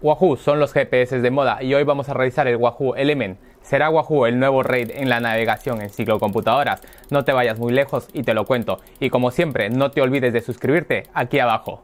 Wahoo son los GPS de moda y hoy vamos a revisar el Wahoo Element. ¿Será Wahoo el nuevo rey en la navegación en ciclocomputadoras? No te vayas muy lejos y te lo cuento. Y como siempre, no te olvides de suscribirte aquí abajo.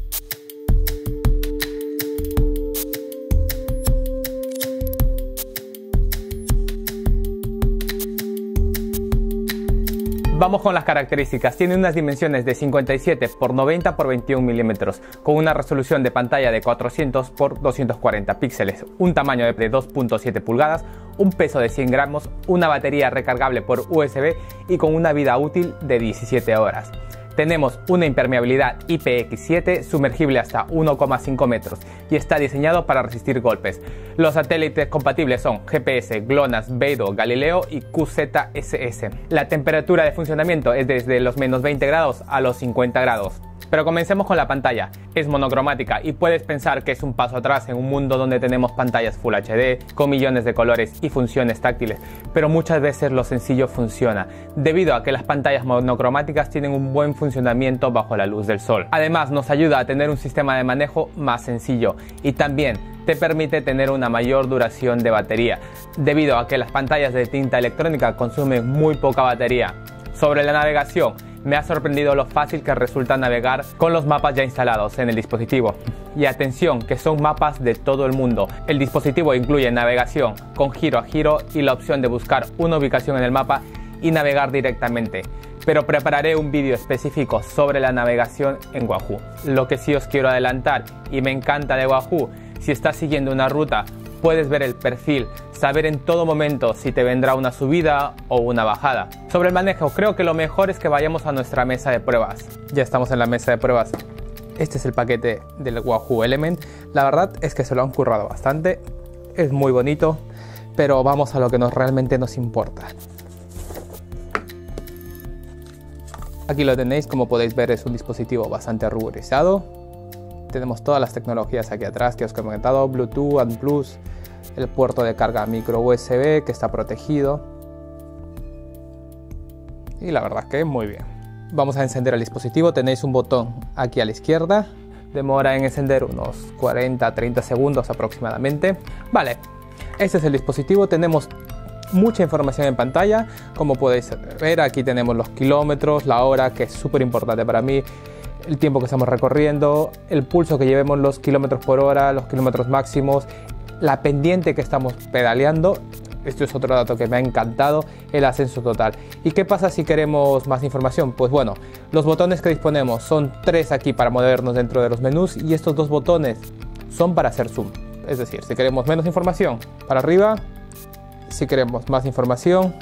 Vamos con las características. Tiene unas dimensiones de 57 x 90 x 21 milímetros, con una resolución de pantalla de 400 x 240 píxeles, un tamaño de 2.7 pulgadas, un peso de 100 gramos, una batería recargable por USB y con una vida útil de 17 horas. Tenemos una impermeabilidad IPX7 sumergible hasta 1,5 metros y está diseñado para resistir golpes. Los satélites compatibles son GPS, GLONASS, Beidou, Galileo y QZSS. La temperatura de funcionamiento es desde los menos 20 grados a los 50 grados. Pero comencemos con la pantalla. Es monocromática y puedes pensar que es un paso atrás en un mundo donde tenemos pantallas Full HD con millones de colores y funciones táctiles, pero muchas veces lo sencillo funciona, debido a que las pantallas monocromáticas tienen un buen funcionamiento bajo la luz del sol. Además, nos ayuda a tener un sistema de manejo más sencillo y también te permite tener una mayor duración de batería, debido a que las pantallas de tinta electrónica consumen muy poca batería. Sobre la navegación, me ha sorprendido lo fácil que resulta navegar con los mapas ya instalados en el dispositivo. Y atención, que son mapas de todo el mundo. El dispositivo incluye navegación con giro a giro y la opción de buscar una ubicación en el mapa y navegar directamente. Pero prepararé un vídeo específico sobre la navegación en Wahoo. Lo que sí os quiero adelantar, y me encanta de Wahoo, si estás siguiendo una ruta, puedes ver el perfil, saber en todo momento si te vendrá una subida o una bajada. Sobre el manejo, creo que lo mejor es que vayamos a nuestra mesa de pruebas. Ya estamos en la mesa de pruebas. Este es el paquete del Wahoo Element. La verdad es que se lo han currado bastante. Es muy bonito, pero vamos a lo que realmente nos importa. Aquí lo tenéis, como podéis ver es un dispositivo bastante ruborizado. Tenemos todas las tecnologías aquí atrás que os he comentado, Bluetooth, ANT+, el puerto de carga micro USB que está protegido. Y la verdad que muy bien. Vamos a encender el dispositivo, tenéis un botón aquí a la izquierda. Demora en encender unos 40-30 segundos aproximadamente. Vale, este es el dispositivo, tenemos mucha información en pantalla. Como podéis ver, aquí tenemos los kilómetros, la hora, que es súper importante para mí, el tiempo que estamos recorriendo, el pulso que llevemos, los kilómetros por hora, los kilómetros máximos, la pendiente que estamos pedaleando. Esto es otro dato que me ha encantado, el ascenso total. ¿Y qué pasa si queremos más información? Pues bueno, los botones que disponemos son 3 aquí para movernos dentro de los menús y estos 2 botones son para hacer zoom. Es decir, si queremos menos información, para arriba, si queremos más información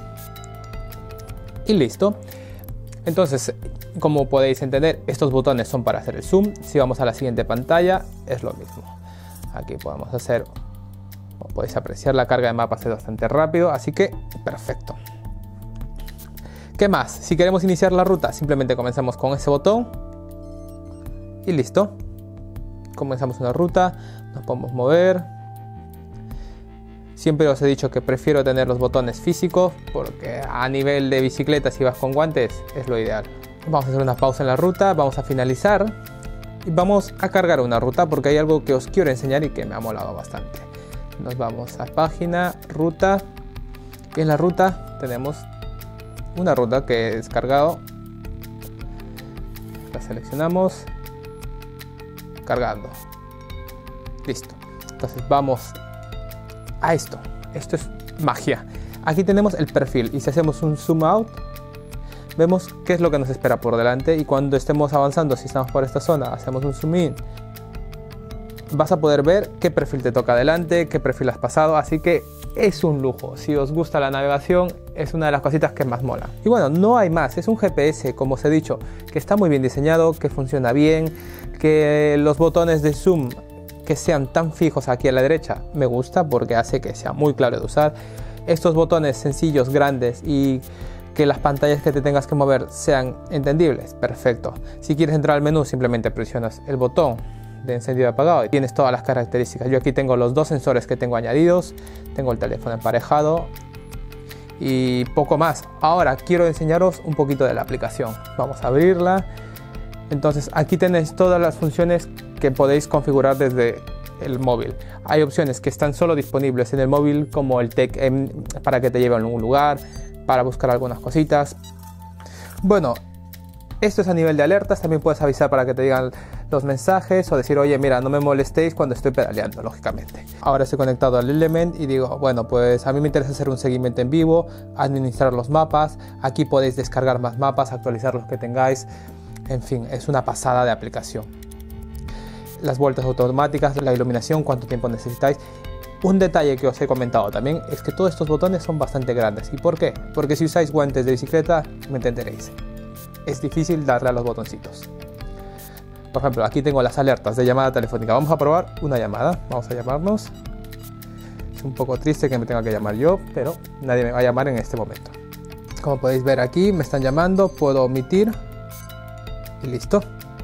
y listo. Entonces, como podéis entender, estos botones son para hacer el zoom. Si vamos a la siguiente pantalla, es lo mismo. Aquí podemos hacer, como podéis apreciar, la carga de mapas es bastante rápido, así que perfecto. ¿Qué más? Si queremos iniciar la ruta, simplemente comenzamos con ese botón y listo. Comenzamos una ruta, nos podemos mover. Siempre os he dicho que prefiero tener los botones físicos porque a nivel de bicicleta, si vas con guantes, es lo ideal. Vamos a hacer una pausa en la ruta, vamos a finalizar y vamos a cargar una ruta porque hay algo que os quiero enseñar y que me ha molado bastante. Nos vamos a página, ruta, y en la ruta tenemos una ruta que he descargado. La seleccionamos, cargando, listo. Entonces vamos a esto es magia. Aquí tenemos el perfil y si hacemos un zoom out, vemos qué es lo que nos espera por delante y cuando estemos avanzando, si estamos por esta zona, hacemos un zoom in, vas a poder ver qué perfil te toca adelante, qué perfil has pasado, así que es un lujo. Si os gusta la navegación, es una de las cositas que más mola. Y bueno, no hay más, es un GPS, como os he dicho, que está muy bien diseñado, que funciona bien, que los botones de zoom que sean tan fijos aquí a la derecha me gusta porque hace que sea muy claro de usar. Estos botones sencillos, grandes y que las pantallas que te tengas que mover sean entendibles, perfecto. Si quieres entrar al menú, simplemente presionas el botón de encendido y apagado y tienes todas las características. Yo aquí tengo los 2 sensores que tengo añadidos, tengo el teléfono emparejado y poco más. Ahora quiero enseñaros un poquito de la aplicación. Vamos a abrirla. Entonces aquí tenéis todas las funciones que podéis configurar desde el móvil. Hay opciones que están solo disponibles en el móvil, como el Tech M para que te lleve a algún lugar, para buscar algunas cositas. Bueno, esto es a nivel de alertas. También puedes avisar para que te digan los mensajes o decir, oye, mira, no me molestéis cuando estoy pedaleando, lógicamente. Ahora estoy conectado al Element y digo, bueno, pues a mí me interesa hacer un seguimiento en vivo, administrar los mapas. Aquí podéis descargar más mapas, actualizar los que tengáis. En fin, es una pasada de aplicación. Las vueltas automáticas, la iluminación, cuánto tiempo necesitáis. Un detalle que os he comentado también es que todos estos botones son bastante grandes. ¿Y por qué? Porque si usáis guantes de bicicleta, me entenderéis. Es difícil darle a los botoncitos. Por ejemplo, aquí tengo las alertas de llamada telefónica. Vamos a probar una llamada. Vamos a llamarnos. Es un poco triste que me tenga que llamar yo, pero nadie me va a llamar en este momento. Como podéis ver aquí, me están llamando. Puedo omitir. Y listo.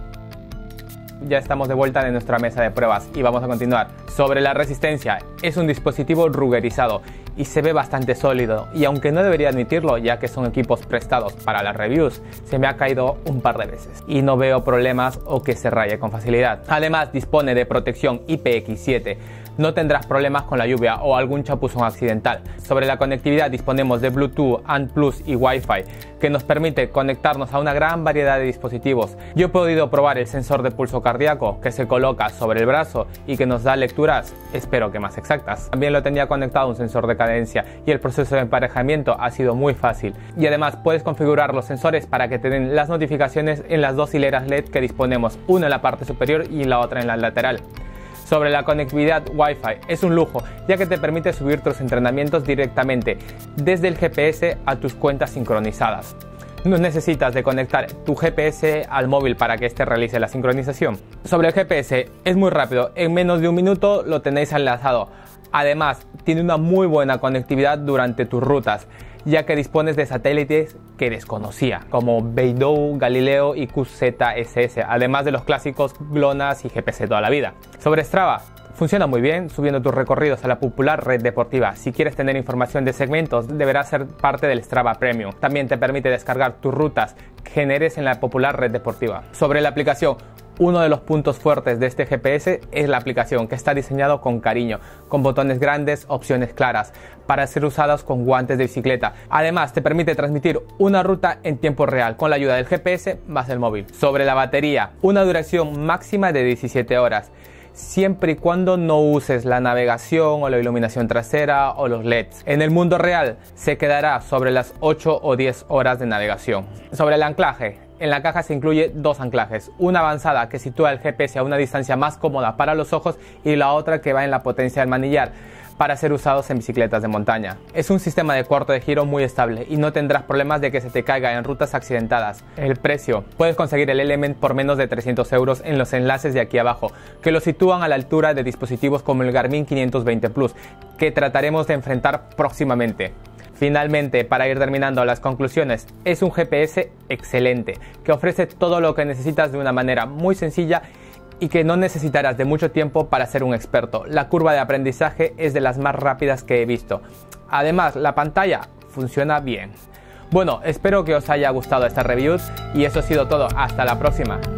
Ya estamos de vuelta en nuestra mesa de pruebas y vamos a continuar. Sobre la resistencia, es un dispositivo rugerizado y se ve bastante sólido, y aunque no debería admitirlo ya que son equipos prestados para las reviews, se me ha caído un par de veces y no veo problemas o que se raye con facilidad. Además dispone de protección IPX7, no tendrás problemas con la lluvia o algún chapuzón accidental. Sobre la conectividad disponemos de Bluetooth, ANT Plus y Wi-Fi, que nos permite conectarnos a una gran variedad de dispositivos. Yo he podido probar el sensor de pulso cardíaco que se coloca sobre el brazo y que nos da lecturas, espero que más exactas. También lo tenía conectado a un sensor de cadencia y el proceso de emparejamiento ha sido muy fácil. Y además puedes configurar los sensores para que te den las notificaciones en las dos hileras LED que disponemos, una en la parte superior y la otra en la lateral. Sobre la conectividad Wi-Fi, es un lujo, ya que te permite subir tus entrenamientos directamente desde el GPS a tus cuentas sincronizadas. No necesitas de conectar tu GPS al móvil para que éste realice la sincronización. Sobre el GPS, es muy rápido, en menos de un minuto lo tenéis enlazado. Además, tiene una muy buena conectividad durante tus rutas, ya que dispones de satélites que desconocía, como Beidou, Galileo y QZSS, además de los clásicos GLONASS y GPS de toda la vida. Sobre Strava, funciona muy bien, subiendo tus recorridos a la popular red deportiva. Si quieres tener información de segmentos, deberás ser parte del Strava Premium. También te permite descargar tus rutas que generes en la popular red deportiva. Sobre la aplicación, uno de los puntos fuertes de este GPS es la aplicación, que está diseñado con cariño, con botones grandes, opciones claras, para ser usadas con guantes de bicicleta. Además, te permite transmitir una ruta en tiempo real con la ayuda del GPS más el móvil. Sobre la batería, una duración máxima de 17 horas. Siempre y cuando no uses la navegación o la iluminación trasera o los LEDs. En el mundo real se quedará sobre las 8 o 10 horas de navegación. Sobre el anclaje, en la caja se incluye dos anclajes, una avanzada que sitúa el GPS a una distancia más cómoda para los ojos y la otra que va en la potencia del manillar, para ser usados en bicicletas de montaña. Es un sistema de cuarto de giro muy estable y no tendrás problemas de que se te caiga en rutas accidentadas. El precio: puedes conseguir el Element por menos de 300 euros en los enlaces de aquí abajo, que lo sitúan a la altura de dispositivos como el Garmin 520 Plus, que trataremos de enfrentar próximamente. Finalmente, para ir terminando las conclusiones, es un GPS excelente, que ofrece todo lo que necesitas de una manera muy sencilla y que no necesitarás de mucho tiempo para ser un experto. La curva de aprendizaje es de las más rápidas que he visto. Además, la pantalla funciona bien. Bueno, espero que os haya gustado esta review y eso ha sido todo. Hasta la próxima.